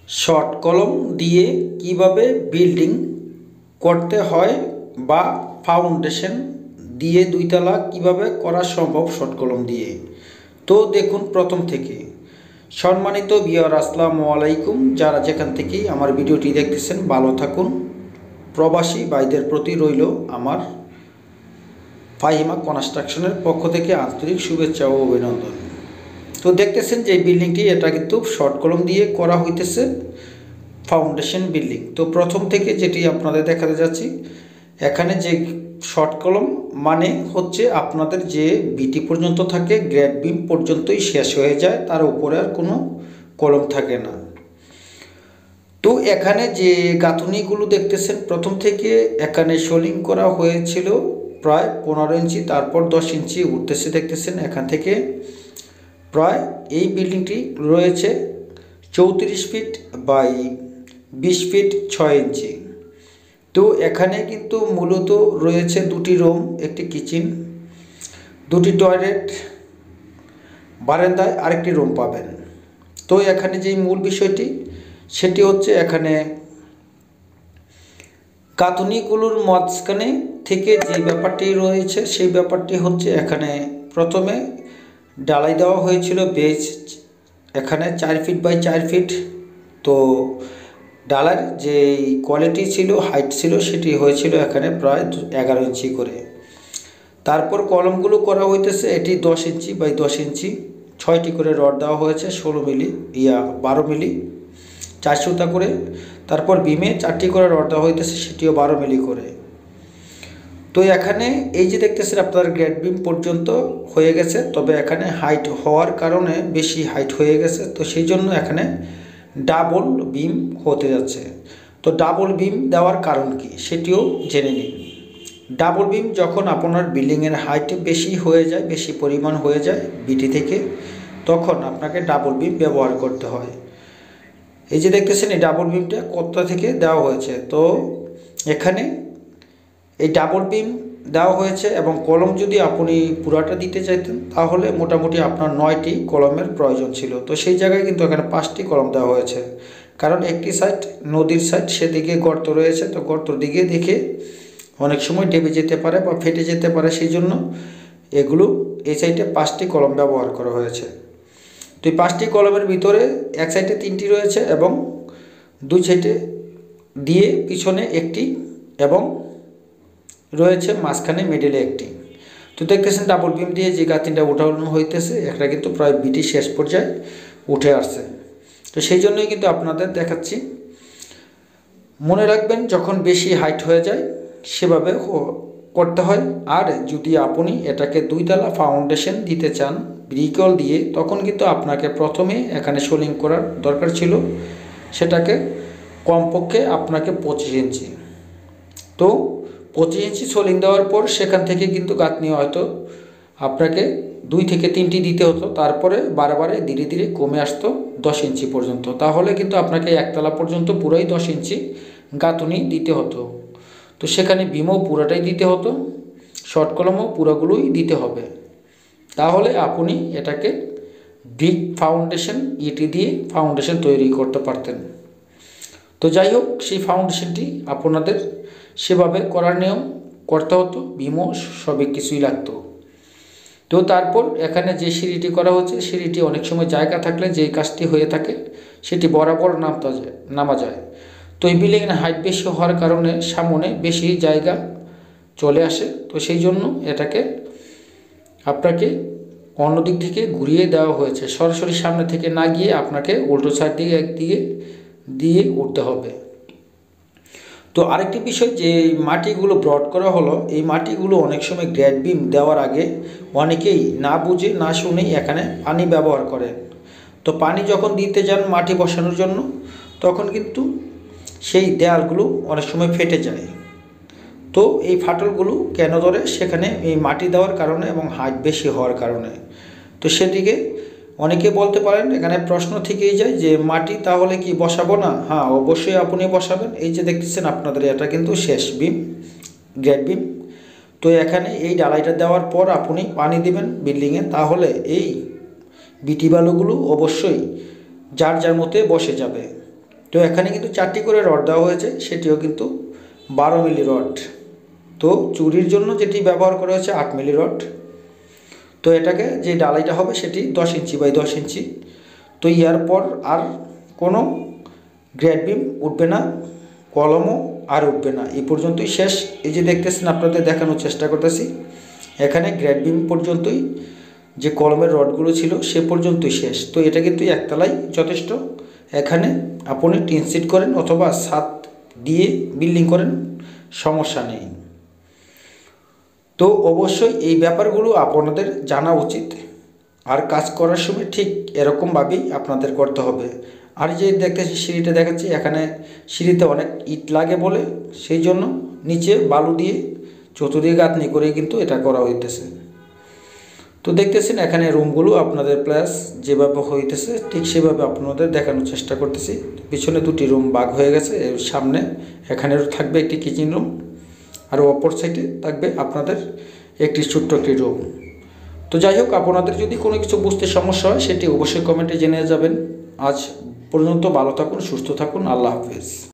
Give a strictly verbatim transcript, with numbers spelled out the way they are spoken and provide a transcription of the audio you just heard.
Short কলম দিয়ে কিভাবে বিল্ডিং করতে হয় বা ফাউন্ডেশন দিয়ে দুইতলা কিভাবে করা সম্ভব শর্ট কলম দিয়ে। তো দেখুন প্রথম থেকে। সম্মানিত ভিউয়ার, আসসালামু আলাইকুম। যারা যেখান থেকেই আমার ভিডিওটি দেখতেছেন ভালো থাকুন। প্রবাসী ভাইদের প্রতি রইল আমার ফাহিমা কনস্ট্রাকশনের পক্ষ থেকে আন্তরিক শুভেচ্ছা ও অভিনন্দন। তো দেখতেছেন যে বিল্ডিংটি, এটা কিন্তু শর্ট কলম দিয়ে করা হইতেছে ফাউন্ডেশন বিল্ডিং। তো প্রথম থেকে যেটি আপনাদের দেখাতে যাচ্ছি, এখানে যে শর্ট কলম মানে হচ্ছে আপনাদের যে বিটি পর্যন্ত থাকে, গ্রেড বিম পর্যন্তই শেষ হয়ে যায়, তার উপরে আর কোনো কলম থাকে না। তো এখানে যে গাঁথুনিগুলো দেখতেছেন, প্রথম থেকে এখানে সোলিং করা হয়েছিল প্রায় পনেরো ইঞ্চি, তারপর দশ ইঞ্চি উঠতেছে দেখতেছেন। এখান থেকে প্রায় এই বিল্ডিংটি রয়েছে চৌত্রিশ ফিট বাই বিশ ফিট ছয় ইঞ্চি। তো এখানে কিন্তু মূলত রয়েছে দুটি রুম, একটি কিচেন, দুটি টয়লেট, বারান্দায় আরেকটি রুম পাবেন। তো এখানে যেই মূল বিষয়টি সেটি হচ্ছে, এখানে গাঁথুনিগুলোর মাঝখানে থেকে যে ব্যাপারটি রয়েছে সেই ব্যাপারটি হচ্ছে, এখানে প্রথমে ঢালাই দেওয়া হয়েছিল বেজ, এখানে চার ফিট বাই চার ফিট। তো ডালার যে কোয়ালিটি ছিল, হাইট ছিল, সেটি হয়েছিল এখানে প্রায় এগারো ইঞ্চি করে। তারপর কলমগুলো করা হইতেছে এটি দশ ইঞ্চি বাই দশ ইঞ্চি, ছয়টি করে রড দেওয়া হয়েছে ষোলো মিলি ইয়া বারো মিলি চার সুতা করে। তারপর বিমে চারটি করে রড দেওয়া হইতেছে, সেটিও বারো মিলি করে। তো এখানে এই যে দেখতেছেন আপনার গ্রেড বিম পর্যন্ত হয়ে গেছে, তবে এখানে হাইট হওয়ার কারণে বেশি হাইট হয়ে গেছে, তো সেই জন্য এখানে ডাবল বিম হতে যাচ্ছে। তো ডাবল বিম দেওয়ার কারণ কি সেটিও জেনে নিন। ডাবল বিম যখন আপনার বিল্ডিংয়ের হাইট বেশি হয়ে যায়, বেশি পরিমাণ হয়ে যায় বিটি থেকে, তখন আপনাকে ডাবল বিম ব্যবহার করতে হয়। এই যে দেখতেছেন এই ডাবল বিমটা কোথা থেকে দেওয়া হয়েছে। তো এখানে এই ডাবল বিম দেওয়া হয়েছে, এবং কলম যদি আপনি পুরাটা দিতে চাইতেন তাহলে মোটামুটি আপনার নয়টি কলমের প্রয়োজন ছিল। তো সেই জায়গায় কিন্তু এখানে পাঁচটি কলম দেওয়া হয়েছে, কারণ একটি সাইড নদীর সাইড, সেদিকে গর্ত রয়েছে। তো গর্তর দিকে দেখে অনেক সময় ডেবে যেতে পারে বা ফেটে যেতে পারে, সেই জন্য এগুলো এই সাইডে পাঁচটি কলম ব্যবহার করা হয়েছে। তো এই পাঁচটি কলমের ভিতরে এক সাইডে তিনটি রয়েছে এবং দুই সাইডে দিয়ে পিছনে একটি এবং রয়েছে মাঝখানে মিডিলে একটি। তো দেখতেছেন ডাবল বিম দিয়ে যে গাঁথনিটা উঠানো হইতেছে, একটা কিন্তু প্রায় বিটি শেষ পর্যায়ে উঠে আসছে। তো সেই জন্যই কিন্তু আপনাদের দেখাচ্ছি। মনে রাখবেন, যখন বেশি হাইট হয়ে যায় সেভাবে করতে হয়। আর যদি আপনি এটাকে দুইতলা ফাউন্ডেশন দিতে চান ব্রিকল দিয়ে, তখন কিন্তু আপনাকে প্রথমে এখানে সোলিং করার দরকার ছিল, সেটাকে কমপক্ষে আপনাকে পঁচিশ ইঞ্চি। তো পঁচিশ ইঞ্চি সোলিং দেওয়ার পর সেখান থেকে কিন্তু গাঁথনি হয়তো আপনাকে দুই থেকে তিনটি দিতে হতো, তারপরে বারে বারে ধীরে ধীরে কমে আসতো দশ ইঞ্চি পর্যন্ত। তাহলে কিন্তু আপনাকে একতলা পর্যন্ত পুরোই দশ ইঞ্চি গাঁথনি দিতে হতো। তো সেখানে বিমও পুরোটাই দিতে হতো, শর্ট কলমও পুরোগুলোই দিতে হবে। তাহলে আপনি এটাকে ব্রিক ফাউন্ডেশন ইটি দিয়ে ফাউন্ডেশন তৈরি করতে পারতেন। তো যাই হোক, সেই ফাউন্ডেশনটি আপনাদের সেভাবে করার নিয়ম করতে হতো, বিমও সবই কিছুই লাগতো। তো তারপর এখানে যে সিঁড়িটি করা হচ্ছে, সিঁড়িটি অনেক সময় জায়গা থাকলে যে কাজটি হয়ে থাকে সেটি বরাবর নামতে যায় নামা যায়। তো এই বিল্ডিংয়ের হাইট বেশি হওয়ার কারণে সামনে বেশি জায়গা চলে আসে। তো সেই জন্য এটাকে আপনাকে অন্য দিক থেকে ঘুরিয়ে দেওয়া হয়েছে, সরাসরি সামনে থেকে না গিয়ে আপনাকে উল্টো সাইড দিকে একদিকে দিয়ে উঠতে হবে। তো আরেকটি বিষয়, যে মাটিগুলো ব্রড করা হলো, এই মাটিগুলো অনেক সময় গ্রেড বিম দেওয়ার আগে অনেকেই না বুঝে না শুনেই এখানে পানি ব্যবহার করেন। তো পানি যখন দিতে যান মাটি বসানোর জন্য, তখন কিন্তু সেই দেয়ালগুলো অনেক সময় ফেটে যায়। তো এই ফাটলগুলো কেন ধরে, সেখানে এই মাটি দেওয়ার কারণে এবং হাইট বেশি হওয়ার কারণে। তো সেদিকে অনেকে বলতে পারেন, এখানে প্রশ্ন থেকেই যায় যে মাটি তাহলে কি বসাবো না? হ্যাঁ, অবশ্যই আপনি বসাবেন। এই যে দেখতেছেন আপনাদের, এটা কিন্তু শেষ বিম, গ্রেড বিম। তো এখানে এই ঢালাইটা দেওয়ার পর আপনি পানি দিবেন বিল্ডিংয়ে, তাহলে এই বিটি বালুগুলো অবশ্যই যার যার মতে বসে যাবে। তো এখানে কিন্তু চারটি করে রড দেওয়া হয়েছে, সেটিও কিন্তু বারো মিলি রড। তো চুরির জন্য যেটি ব্যবহার করা হয়েছে আট মিলি রড। তো এটাকে যে ডালাইটা হবে সেটি দশ ইঞ্চি বাই দশ ইঞ্চি। তো ইয়ার পর আর কোনো গ্রেড বিম উঠবে না, কলমও আর উঠবে না, এই পর্যন্তই শেষ। এই যে দেখতেছেন, আপনাদের দেখানোর চেষ্টা করতেছি, এখানে গ্রেড বিম পর্যন্তই যে কলমের রডগুলো ছিল সে পর্যন্তই শেষ। তো এটা কিন্তু একতলায় যথেষ্ট। এখানে আপনি টিন সিট করেন অথবা ছাদ দিয়ে বিল্ডিং করেন, সমস্যা নেই। তো অবশ্যই এই ব্যাপারগুলো আপনাদের জানা উচিত, আর কাজ করার সময় ঠিক এরকমভাবেই আপনাদের করতে হবে। আর যে দেখতেছি সিঁড়িটা দেখাচ্ছি, এখানে সিঁড়িতে অনেক ইট লাগে বলে সেই জন্য নিচে বালু দিয়ে চতুর্দিকে গাঁথনি করে কিন্তু এটা করা হইতেছে। তো দেখতেছেন এখানে রুমগুলো আপনাদের প্লাস যেভাবে হইতেছে ঠিক সেভাবে আপনাদের দেখানোর চেষ্টা করতেছি। পিছনে দুটি রুম ভাগ হয়ে গেছে, এর সামনে এখানেও থাকবে একটি কিচেন রুম, আর অপর সাইডে থাকবে আপনাদের একটি ছোট্ট একটি রুম। তো যাই হোক, আপনাদের যদি কোনো কিছু বুঝতে সমস্যা হয় সেটি অবশ্যই কমেন্টে জেনে যাবেন। আজ পর্যন্ত ভালো থাকুন, সুস্থ থাকুন, আল্লাহ হাফেজ।